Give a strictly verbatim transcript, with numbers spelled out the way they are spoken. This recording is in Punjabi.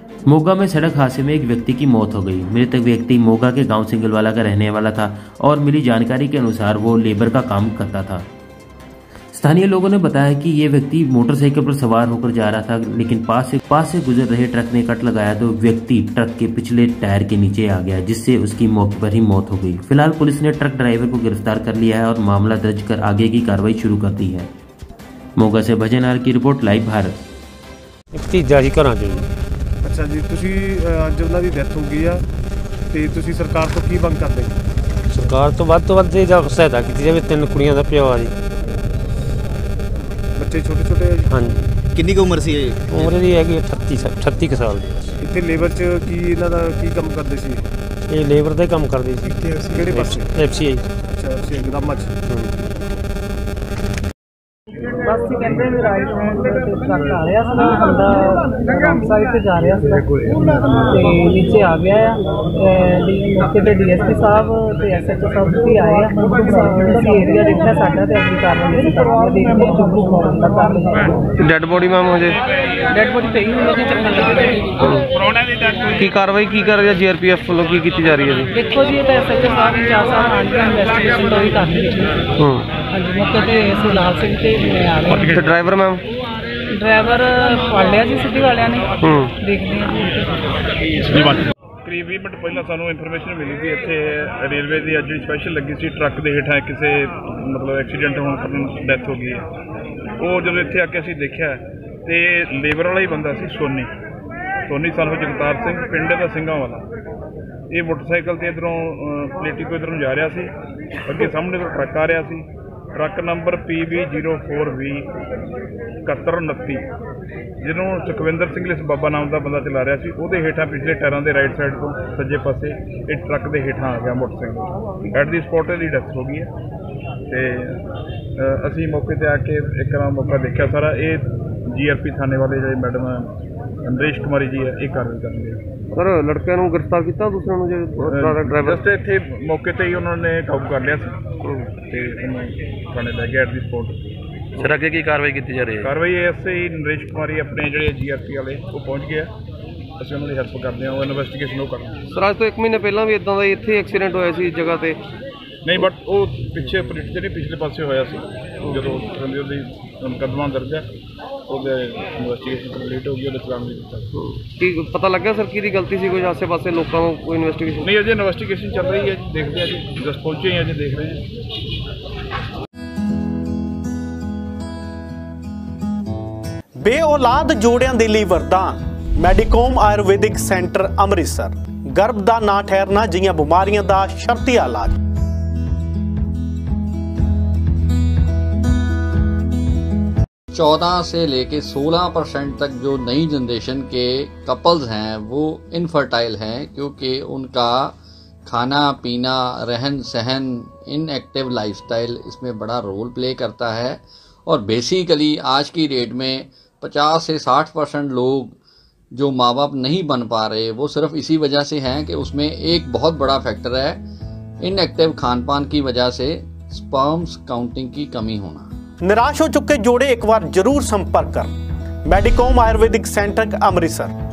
मोगा में सड़क हादसे में एक व्यक्ति की मौत हो गई। मृतक व्यक्ति मोगा के गांव सिंगलवाला का रहने वाला था और मिली जानकारी के अनुसार वो लेबर का काम करता था। स्थानीय लोगों ने बताया कि ये व्यक्ति मोटरसाइकिल पर सवार होकर जा रहा था, लेकिन पास से पास से गुजर रहे ट्रक ने कट लगाया तो व्यक्ति ट्रक के पिछले टायर के नीचे आ गया, जिससे उसकी मौके पर ही मौत हो गई। फिलहाल पुलिस ने ट्रक ड्राइवर को गिरफ्तार कर लिया है और मामला दर्ज कर आगे की कार्रवाई शुरू कर दी है। मोगा से भजनलाल की रिपोर्ट, लाइव भारत। भतीजा जी घरां च। अच्छा जी, ਤੁਸੀਂ ਅੱਜ ਉਹਨਾਂ ਦੀ ਡੈਥ ਹੋ ਗਈ ਆ ਤੇ ਤੁਸੀਂ ਸਰਕਾਰ ਤੋਂ ਕੀ ਮੰਗ ਕਰਦੇ? ਸਰਕਾਰ ਤੋਂ ਵੱਧ ਤੋਂ ਵੱਧ ਇਹਦਾ ਸਹਾਇਤਾ ਕੀਤੀ ਜਾਵੇ। ਤਿੰਨ ਕੁੜੀਆਂ ਦਾ ਪਿਓ ਆ ਜੀ, ਬੱਚੇ ਛੋਟੇ ਛੋਟੇ ਆ ਜੀ। ਹਾਂਜੀ। ਕਿੰਨੀ ਕੁ ਉਮਰ ਸੀ ਇਹ? ਉਮਰ ਇਹਦੀ ਹੈਗੀ ਅਠੱਤੀ ਅਠੱਤੀ ਕੁ ਸਾਲ ਦੀ। ਇੱਥੇ ਲੇਬਰ 'ਚ ਕੀ ਇਹਨਾਂ ਦਾ ਕੀ ਕੰਮ ਕਰਦੇ ਸੀ? ਇਹ ਲੇਬਰ ਦਾ ਹੀ ਕੰਮ ਕਰਦੇ ਸੀ। ਕਿਹੜੇ ਪਾਸੇ? F C I. ਅੱਛਾ, ਐਫ ਸੀ ਆਈ ਗਦਾਮਾਂ 'ਚ। बस कहते हैं राइट हैंड पे ट्रक आ रहा था, बंदा रॉन्ग साइड से जा रहा था ते नीचे आ गया है। मौके पे डीएसपी साहब ते एसएचओ साहब भी आए हैं। ਅਸੀਂ ਏਰੀਆ ਦੇਖਿਆ ਸਾਡਾ ਤੇ ਅਗਲੀ ਕਾਰਵਾਈ ਅਸੀਂ ਕਰਾਂਗੇ। ਦੇਖਦੇ ਹਾਂ ਜੋ ਕੁਝ ਹੋਣਾ ਕਰ ਡੈਡ ਬੋਡੀ ਮੈਮ ਹਜੇ ਡੈਡ ਬੋਡੀ ਪਈ ਹੋਈ ਹੈ ਜੀ, ਚੱਕਣ ਲੱਗੇ। ਕੀ ਕਾਰਵਾਈ ਕੀ ਕਰ ਰਹੀ ਹੈ ਜੀਆਰਪੀਐਫ ਵੱਲੋਂ, ਕੀ ਕੀਤੀ ਜਾ ਰਹੀ ਹੈ ਜੀ? ਦੇਖੋ ਜੀ, ਇਹ ਤਾਂ ਐਸਐਚਓ ਸਾਹਿਬ ਇੰਚਾਰਜ ਸਾਹਿਬ ਆਣ ਕੇ ਇਨਵੈਸਟੀਗੇਸ਼ਨ ਤੋਂ ਹੀ ਕਰ ਰਹੀ ਹੈ। ਹੂੰ, ਹਾਂਜੀ, ਮੌਕੇ ਤੇ ਅਸੀਂ ਲਾਲ ਸਿੰਘ ਤੇ ਮੈਂ ਆ ਰਹੇ ਤੇ ਡਰਾਈਵਰ ਮੈਮ? ਡਰਾਈਵਰ ਫੜ ਲਿਆ ਜੀ ਸਿਟੀ ਵਾਲਿਆਂ ਨੇ। ਹੂੰ, ਦੇਖਦੇ ਹਾਂ ਜੀ। ਕਰੀਬ ਵੀਹ ਮਿੰਟ ਪਹਿਲਾਂ ਸਾਨੂੰ ਇਨਫੋਰਮੇਸ਼ਨ ਮਿਲੀ ਸੀ ਇੱਥੇ ਰੇਲਵੇ ਦੀ ਅੱਜ ਜਿਹੜੀ ਸਪੈਸ਼ਲ ਲੱਗੀ ਸੀ ਟਰੱਕ ਦੇ ਹੇਠਾਂ ਕਿਸੇ ਮਤਲਬ ਐਕਸੀਡੈਂਟ ਹੋਣ ਕਾਰਨ ਡੈਥ ਹੋ ਗਈ ਹੈ। ਉਹ ਜਦੋਂ ਇੱਥੇ ਆ ਕੇ ਅਸੀਂ ਦੇਖਿਆ ਤੇ ਲੇਬਰ ਵਾਲਾ ਹੀ ਬੰਦਾ ਸੀ, ਸੋਨੀ ਸੋਨੀ ਸਾਨੂੰ ਜਗਤਾਰ ਸਿੰਘ, ਪਿੰਡ ਦਾ ਸਿੰਘਾਂ ਵਾਲਾ। ਇਹ ਮੋਟਰਸਾਈਕਲ ਤੇ ਇੱਧਰੋਂ ਪਲੇਟੀਕੋ ਇੱਧਰ ਨੂੰ ਜਾ ਰਿਹਾ ਸੀ, ਅੱਗੇ ਸਾਹਮਣੇ ਤੋਂ ਟਰੱਕ ਆ ਰਿਹਾ ਸੀ। Truck number P V zero four V ਇਕਹੱਤਰ ਉਨੱਤੀ, ਜਿਹਨੂੰ ਸੁਖਵਿੰਦਰ ਸਿੰਘ ਇਸ ਬਾਬਾ ਨਾਮ ਦਾ ਬੰਦਾ ਚਲਾ ਰਿਹਾ ਸੀ। ਉਹਦੇ ਹੇਠਾਂ ਪਿਛਲੇ ਟਾਇਰਾਂ ਦੇ ਰਾਈਟ ਸਾਈਡ ਤੋਂ ਸੱਜੇ ਪਾਸੇ ਇਹ ਟਰੱਕ ਦੇ ਹੇਠਾਂ ਆ ਗਿਆ ਮੋਟਰਸਾਈਕਲ। ਐਟ ਦੀ ਸਪੌਟ ਦੀ ਡੈਥ ਹੋ ਗਈ ਹੈ ਅਤੇ ਅਸੀਂ ਮੌਕੇ 'ਤੇ ਆ ਕੇ ਇੱਕ ਵਾਰ ਮੌਕਾ ਦੇਖਿਆ ਸਾਰਾ। ਇਹ ਜੀ ਆਰ ਪੀ ਥਾਣੇ ਵਾਲੇ ਜਿਹੜੇ ਮੈਡਮ ਨਰੇਸ਼ ਕੁਮਾਰੀ ਜੀ ਹੈ, ਇਹ ਕਾਰਵਾਈ ਕਰਨਗੇ। ਸਰ ਲੜਕਿਆਂ ਨੂੰ ਗ੍ਰਿਫਤਾਰ ਕੀਤਾ ਦੂਸਰਿਆਂ ਨੂੰ? ਜੇ ਡਰਾਈਵਰ ਜਸਟ ਇੱਥੇ ਮੌਕੇ 'ਤੇ ਹੀ ਉਹਨਾਂ ਨੇ ਕਾਬੂ ਕਰ ਲਿਆ ਸੀ ਅਤੇ ਉਹਨੂੰ ਥਾਣੇ ਲੈ ਗਿਆ ਐਟ ਦੀ ਸਪੌਟ। ਸਰ ਅੱਗੇ ਕੀ ਕਾਰਵਾਈ ਕੀਤੀ ਜਾ ਰਹੀ ਹੈ? ਕਾਰਵਾਈ ਐਸ ਆਈ ਨਰੇਸ਼ ਕੁਮਾਰੀ ਆਪਣੇ ਜਿਹੜੇ ਜੀ ਆਰ ਪੀ ਵਾਲੇ ਉਹ ਪਹੁੰਚ ਗਏ ਆ, ਅਸੀਂ ਉਹਨਾਂ ਦੀ ਹੈਲਪ ਕਰਦੇ ਹਾਂ। ਉਹ ਇਨਵੈਸਟੀਗੇਸ਼ਨ ਉਹ ਕਰਦੇ। ਸਰ ਅੱਜ ਤੋਂ ਇੱਕ ਮਹੀਨੇ ਪਹਿਲਾਂ ਵੀ ਇੱਦਾਂ ਦਾ ਇੱਥੇ ਐਕਸੀਡੈਂਟ ਹੋਇਆ ਸੀ ਇਸ ਜਗ੍ਹਾ 'ਤੇ? ਨਹੀਂ, ਬਟ ਉਹ ਪਿੱਛੇ ਜਿਹੜੇ ਪਿਛਲੇ ਪਾਸੇ ਹੋਇਆ ਸੀ ਜਦੋਂ ਉਹਦੀ ਮੁਕੱਦਮਾ ਦਰਜ ਹੈ, ਉਹਦੇ ਇਨਵੈਸਟੀਗੇਸ਼ਨ ਕੰਪਲੀਟ ਹੋ ਗਈ, ਉਹਦੇ ਚਲਾਨ ਵੀ ਦਿੱਤਾ। ਕੀ ਪਤਾ ਲੱਗਿਆ ਸਰ ਕਿਹਦੀ ਗਲਤੀ ਸੀ? ਕੋਈ ਆਸੇ ਪਾਸੇ ਲੋਕਾਂ ਨੂੰ ਕੋਈ ਇਨਵੈਸਟੀਗੇਸ਼ਨ? ਨਹੀਂ, ਅਜੇ ਇਨਵੈਸਟੀਗੇਸ਼ਨ ਚੱਲ ਰਹੀ ਹੈ ਜੀ, ਦੇਖਦੇ ਹਾਂ ਜੀ। ਜਸ ਪਹੁੰਚੇ ਹੀ ਅਜੇ ਦੇਖ ਰਹੇ ਹਾਂ। ਬੇਔਲਾਦ ਜੋੜਿਆਂ ਦੇ ਲਈ ਵਰਦਾਨ, ਮੈਡੀਕੋਮ ਆਯੁਰਵੈਦਿਕ ਸੈਂਟਰ ਅੰਮ੍ਰਿਤਸਰ। ਗਰਭ ਦਾ ਨਾ ਠਹਿਰਨਾ ਜਿਹੀਆਂ ਬਿਮਾਰੀਆਂ ਦਾ ਸ਼ਰਤੀ ਇਲਾਜ। चौदह से लेके सोलह परसेंट तक जो नई जनरेशन के कपल्स हैं वो इनफर्टाइल हैं, क्योंकि उनका खाना पीना, रहन सहन, इनएक्टिव लाइफस्टाइल इसमें बड़ा रोल प्ले करता है। और बेसिकली आज की डेट में पचास से साठ परसेंट लोग जो माँ बाप नहीं बन पा रहे वो सिर्फ इसी वजह से हैं कि उसमें एक बहुत बड़ा फैक्टर है इनएक्टिव खान पान की वजह से स्पर्म्स काउंटिंग की कमी होना। निराश हो चुके जोड़े एक बार जरूर संपर्क कर। Medicom Ayurvedic centre Amritsar.